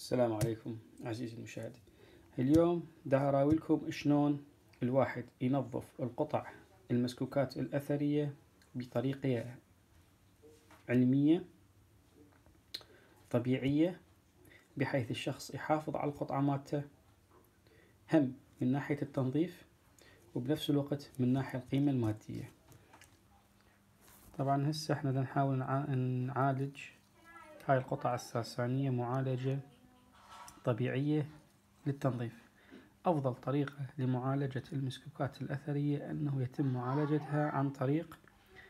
السلام عليكم عزيزي المشاهد. اليوم دا أراويلكم شلون الواحد ينظف القطع المسكوكات الأثرية بطريقة علمية طبيعية، بحيث الشخص يحافظ على القطعة مالته، هم من ناحية التنظيف وبنفس الوقت من ناحية القيمة المادية. طبعا هسه احنا نحاول نعالج هاي القطع الساسانية معالجة طبيعية للتنظيف. أفضل طريقة لمعالجة المسكوكات الأثرية أنه يتم معالجتها عن طريق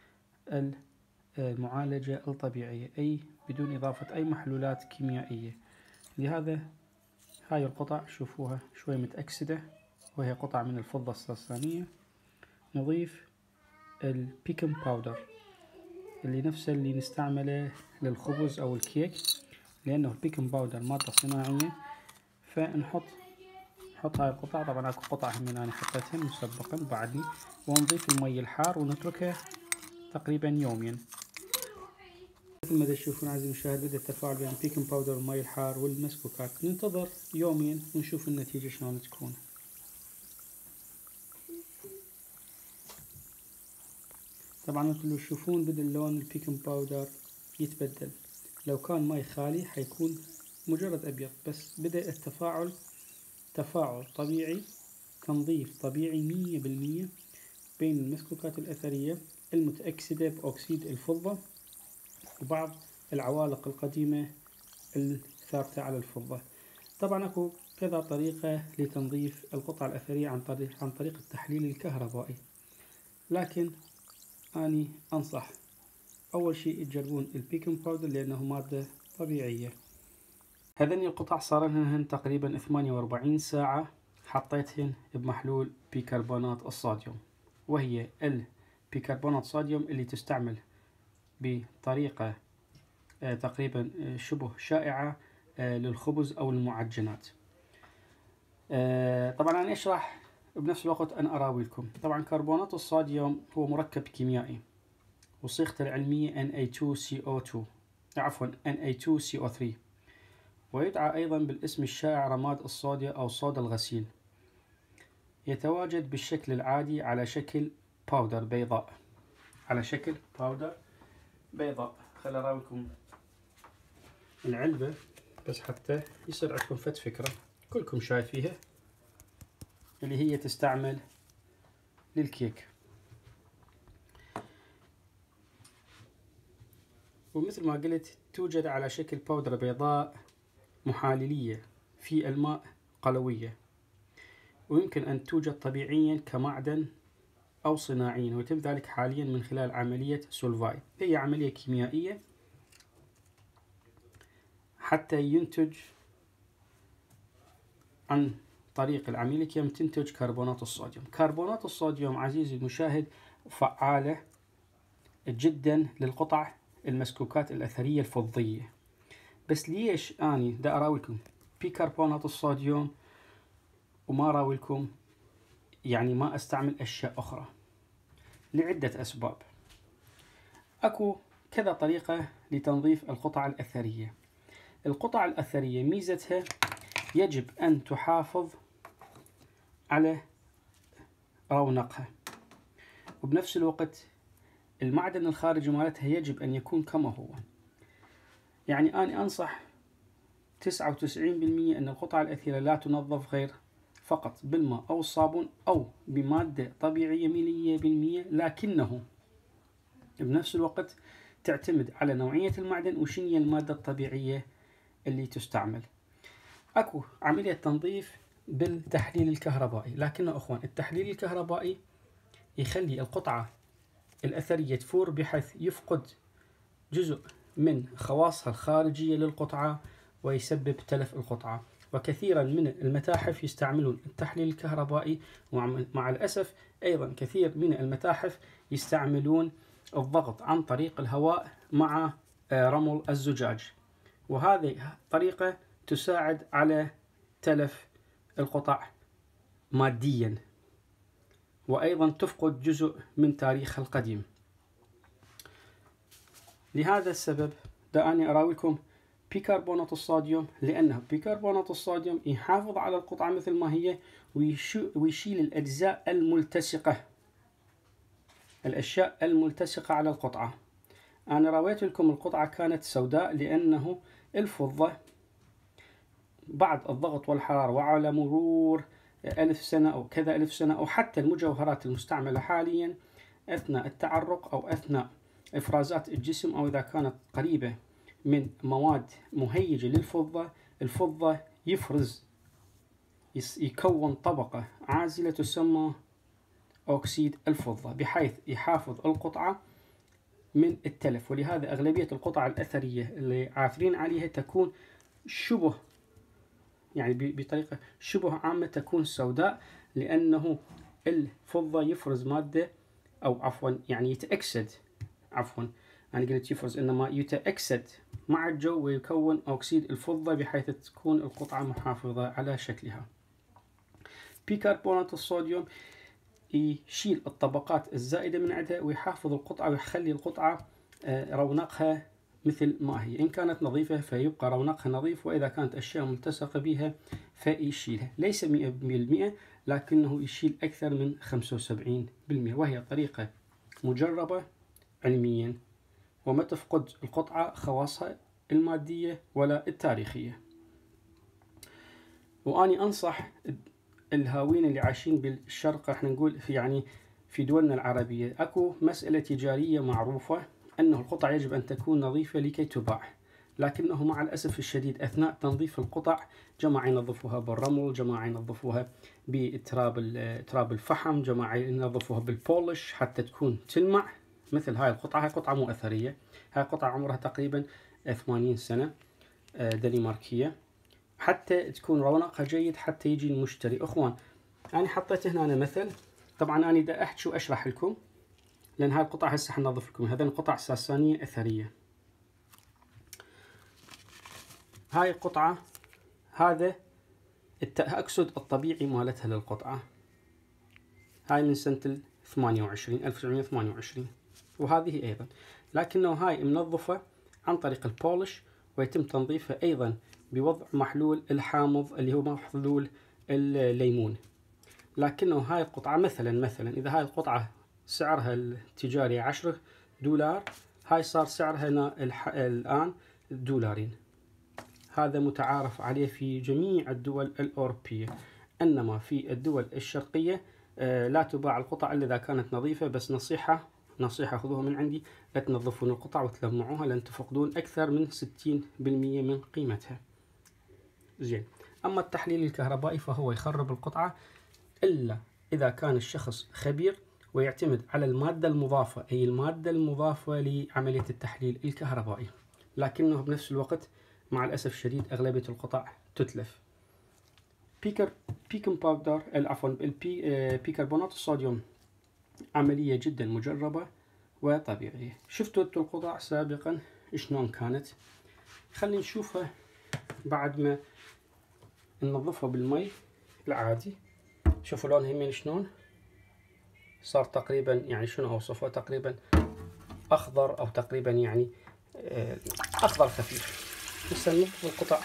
المعالجة الطبيعية، أي بدون إضافة أي محلولات كيميائية. لهذا هاي القطع شوفوها شوي متأكسدة، وهي قطع من الفضة الساسانية. نضيف البيكنج باودر اللي نفسه اللي نستعمله للخبز أو الكيك، لأنه البيكنج باودر مادة صناعية. فنحط هاي القطع، طبعا اكو قطع هم انا حطيتها مسبقا بعدني، ونضيف المي الحار ونتركه تقريبا يومين. مثل ما تشوفون عزيزي المشاهد، بدأ التفاعل بين البيكنج باودر والمي الحار والمسكوكات. ننتظر يومين ونشوف النتيجة شلون تكون. طبعا مثل ما تشوفون بدأ اللون البيكنج باودر يتبدل. لو كان مي خالي حيكون مجرد ابيض، بس بدأ التفاعل تفاعل طبيعي، تنظيف طبيعي 100% بين المسكوكات الأثرية المتأكسدة بأكسيد الفضة وبعض العوالق القديمة الثابتة على الفضة. طبعا اكو كذا طريقة لتنظيف القطع الأثرية عن طريق التحليل الكهربائي، لكن أني أنصح أول شيء تجربون البيكنج باودر لأنه مادة طبيعية. هذني القطع صار لهن تقريبا 48 ساعة حطيتهن بمحلول بيكربونات الصوديوم، وهي البيكربونات الصوديوم اللي تستعمل بطريقة تقريبا شبه شائعة للخبز أو المعجنات. طبعا أنا أشرح بنفس الوقت أنا أراويلكم. طبعا كربونات الصوديوم هو مركب كيميائي وصيغته العلمية Na2CO2 عفوا Na2CO3، ويدعى أيضا بالاسم الشائع رماد الصوديا أو صودا الغسيل. يتواجد بالشكل العادي على شكل باودر بيضاء، خل أراويكم العلبة بس حتى يصير عندكم فكرة. كلكم شايفيها، اللي هي تستعمل للكيك. ومثل ما قلت توجد على شكل باودر بيضاء محاليلية في الماء قلوية، ويمكن أن توجد طبيعيا كمعدن أو صناعيا، ويتم ذلك حاليا من خلال عملية سولفايد. هي عملية كيميائية حتى ينتج عن طريق العملية كم تنتج كربونات الصوديوم. كربونات الصوديوم عزيزي المشاهد فعالة جدا للقطع المسكوكات الأثرية الفضية. بس ليش أني دا أراويكم بيكربونات الصوديوم وما أراويلكم يعني ما أستعمل أشياء أخرى؟ لعدة أسباب. أكو كذا طريقة لتنظيف القطع الأثرية. القطع الأثرية ميزتها يجب أن تحافظ على رونقها، وبنفس الوقت المعدن الخارجي مالتها يجب أن يكون كما هو. يعني أنا أنصح 99% أن القطع الأثرية لا تنظف غير فقط بالماء أو الصابون أو بمادة طبيعية 100%، لكنه بنفس الوقت تعتمد على نوعية المعدن وشنو هي المادة الطبيعية اللي تستعمل. أكو عملية تنظيف بالتحليل الكهربائي، لكنه أخوان التحليل الكهربائي يخلي القطعة الأثرية تفور بحيث يفقد جزء من خواصها الخارجية للقطعة ويسبب تلف القطعة. وكثيرا من المتاحف يستعملون التحليل الكهربائي، ومع الأسف أيضا كثير من المتاحف يستعملون الضغط عن طريق الهواء مع رمل الزجاج، وهذه طريقة تساعد على تلف القطع ماديا، وأيضا تفقد جزء من تاريخها القديم. لهذا السبب دا أنا أراويكم بيكربونات الصوديوم، لأنه بيكربونات الصوديوم يحافظ على القطعة مثل ما هي ويشيل الأجزاء الملتصقة، الأشياء الملتصقة على القطعة. أنا رويت لكم القطعة كانت سوداء لأنه الفضة بعد الضغط والحرارة وعلى مرور 1000 سنة أو كذا 1000 سنة، أو حتى المجوهرات المستعملة حاليا أثناء التعرق أو أثناء إفرازات الجسم، أو إذا كانت قريبة من مواد مهيجة للفضة، الفضة يكون طبقة عازلة تسمى أكسيد الفضة، بحيث يحافظ القطعة من التلف. ولهذا أغلبية القطع الأثرية اللي عاثرين عليها تكون شبه، يعني بطريقة شبه عامة تكون سوداء، لأنه الفضة يفرز مادة، أو عفوا يعني يتأكسد، عفوا أنا قلت يفرز، إنما يتأكسد مع الجو ويكون أكسيد الفضة، بحيث تكون القطعة محافظة على شكلها. بيكربونات الصوديوم يشيل الطبقات الزائدة من عندها ويحافظ القطعة ويخلي القطعة رونقها مثل ما هي. إن كانت نظيفة فيبقى رونقها نظيف، وإذا كانت أشياء ملتصقة بها فيشيلها، ليس 100% لكنه يشيل أكثر من 75%، وهي طريقة مجربة علميا وما تفقد القطعة خواصها المادية ولا التاريخية. وأني أنصح الهاوين اللي عايشين بالشرق، احنا نقول في دولنا العربية اكو مسألة تجارية معروفة انه القطع يجب ان تكون نظيفة لكي تباع، لكنه مع الاسف الشديد اثناء تنظيف القطع جماعة ينظفوها بالرمل، جماعة ينظفوها بتراب الفحم، جماعة ينظفوها بالبولش حتى تكون تلمع. مثل هاي القطعة، هاي قطعة مو اثرية، هاي قطعة عمرها تقريبا 80 سنة دنماركية، حتى تكون رونقها جيد حتى يجي المشتري. اخوان انا حطيت هنا مثل، طبعا انا دا احكي واشرح لكم لان هاي القطع هسه حنظف لكم. هذين قطع ساسانية اثرية. هاي القطعة هذا التأكسد الطبيعي مالتها للقطعة، هاي من سنة 1928، وهذه ايضا، لكنه هاي منظفة عن طريق البولش، ويتم تنظيفها ايضا بوضع محلول الحامض اللي هو محلول الليمون. لكنه هاي القطعة مثلا إذا هاي القطعة سعرها التجاري $10، هاي صار سعرها الآن $2. هذا متعارف عليه في جميع الدول الأوروبية، إنما في الدول الشرقية لا تباع القطع إلا إذا كانت نظيفة. بس نصيحة خذوها من عندي، لا تنظفون القطع وتلمعوها لأن تفقدون أكثر من 60% من قيمتها. زين. أما التحليل الكهربائي فهو يخرب القطعة إلا إذا كان الشخص خبير ويعتمد على المادة المضافة، أي المادة المضافة لعملية التحليل الكهربائي، لكنه بنفس الوقت مع الأسف الشديد أغلبية القطع تتلف. بيكربونات الصوديوم عملية جدا مجربة وطبيعية. شفتوا القطع سابقا شلون كانت، خلينا نشوفها بعد ما ننظفها بالمي العادي. شوفوا لونها يمين شلون صار تقريبا، يعني شنو اوصفه، تقريبا اخضر، او تقريبا يعني اخضر خفيف. هسه ننظف القطع.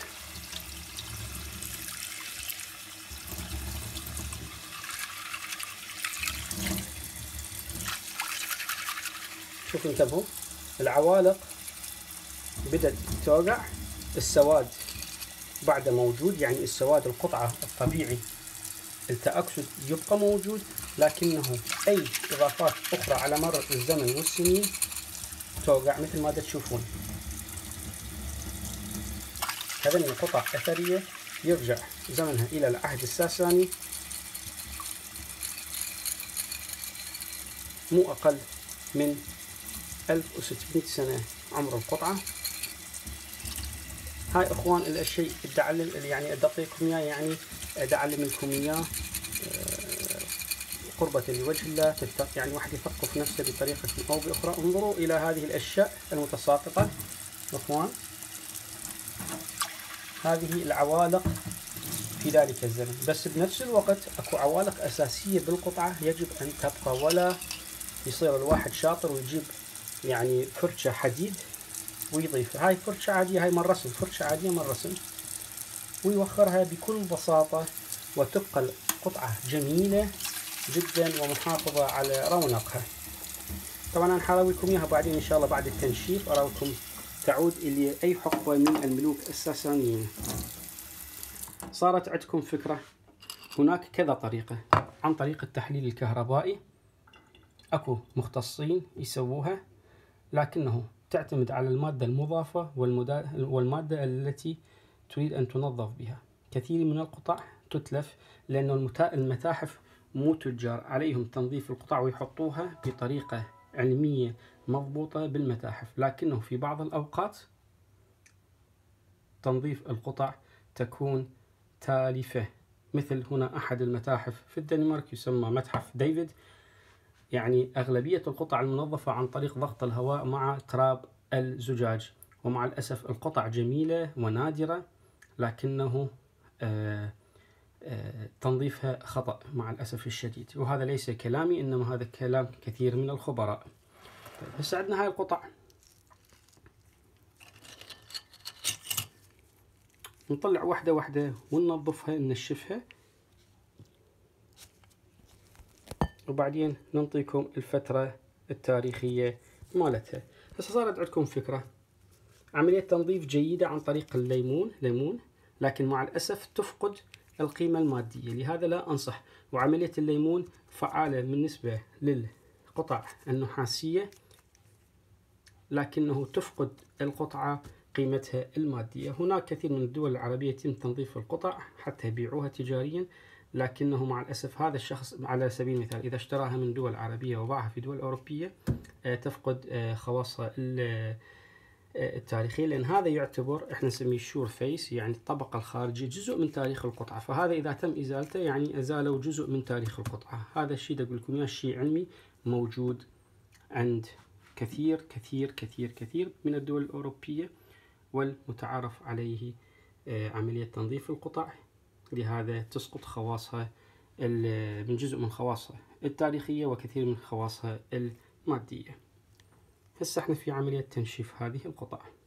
شوفوا انتبهوا، العوالق بدأت توقع، السواد بعد موجود، يعني السواد القطعة الطبيعي التأكسد يبقى موجود، لكنه أي إضافات أخرى على مر الزمن والسنين توقع مثل ما تشوفون. هذه قطع أثرية يرجع زمنها إلى العهد الساساني، مو أقل من 1600 سنة عمر القطعة. هاي اخوان الشيء بدي اعلم، يعني بدي اعطيكم اياه، يعني بدي اعلم لكم اياه قربة لوجه الله، يعني واحد يثقف نفسه بطريقة او باخرى. انظروا الى هذه الاشياء المتساقطة اخوان، هذه العوالق في ذلك الزمن، بس بنفس الوقت اكو عوالق اساسية بالقطعة يجب ان تبقى، ولا يصير الواحد شاطر ويجيب يعني فرشة حديد ويضيفها. هاي فرشة عادية، هاي من رسم، فرشة عادية من رسم، ويوخرها بكل بساطة، وتبقى القطعة جميلة جدا ومحافظة على رونقها. طبعا انا حراويكم اياها بعدين ان شاء الله بعد التنشيف، اراويكم تعود الى اي حقبة من الملوك الساسانيين. صارت عندكم فكرة، هناك كذا طريقة. عن طريق التحليل الكهربائي، اكو مختصين يسووها، لكنه تعتمد على المادة المضافة والمادة التي تريد أن تنظف بها. كثير من القطع تتلف لأن المتاحف مو تجار، عليهم تنظيف القطع ويحطوها بطريقة علمية مضبوطة بالمتاحف، لكنه في بعض الأوقات تنظيف القطع تكون تالفة. مثل هنا أحد المتاحف في الدنمارك يسمى متحف ديفيد، يعني أغلبية القطع المنظفة عن طريق ضغط الهواء مع تراب الزجاج، ومع الأسف القطع جميلة ونادرة، لكنه تنظيفها خطأ مع الأسف الشديد. وهذا ليس كلامي، إنما هذا كلام كثير من الخبراء. طيب هسه عندنا هاي القطع، نطلع واحدة واحدة وننظفها ننشفها، وبعدين ننطيكم الفترة التاريخية مالتها. هسه صارت عندكم فكرة. عملية تنظيف جيدة عن طريق الليمون، لكن مع الأسف تفقد القيمة المادية، لهذا لا أنصح. وعملية الليمون فعالة بالنسبة للقطع النحاسية، لكنه تفقد القطعة قيمتها المادية. هناك كثير من الدول العربية يتم تنظيف القطع حتى يبيعوها تجاريا، لكنه مع الأسف هذا الشخص على سبيل المثال إذا اشتراها من دول عربية وباعها في دول أوروبية تفقد خواصها التاريخية، لأن هذا يعتبر احنا نسميه الشور فيس، يعني الطبقة الخارجية، جزء من تاريخ القطعة. فهذا إذا تم إزالته يعني أزالوا جزء من تاريخ القطعة. هذا الشيء أقول لكم إياه شيء علمي موجود عند كثير كثير كثير كثير من الدول الأوروبية، والمتعارف عليه عملية تنظيف القطع، لهذا تسقط خواصها من جزء من خواصها التاريخية وكثير من خواصها المادية. هسه احنا في عملية تنشيف هذه القطع.